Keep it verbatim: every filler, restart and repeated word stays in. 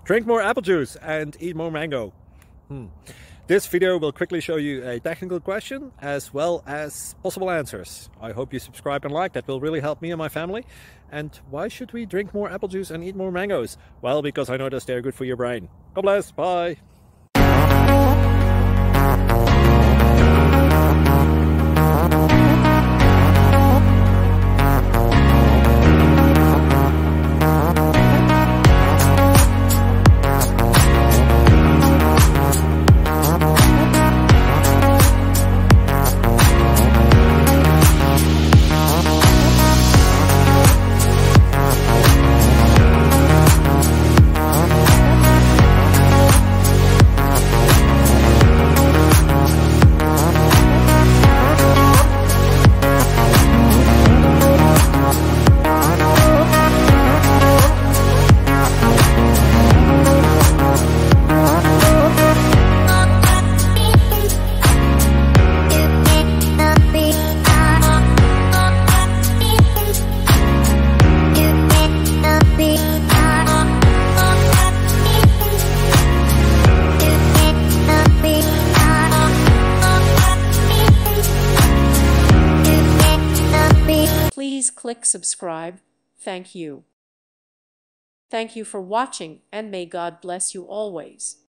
Drink more apple juice and eat more mango. Hmm. This video will quickly show you a technical question as well as possible answers. I hope you subscribe and like, that will really help me and my family. And why should we drink more apple juice and eat more mangoes? Well, because I noticed they're good for your brain. God bless, bye! Please click subscribe. Thank you. Thank you for watching, and may God bless you always.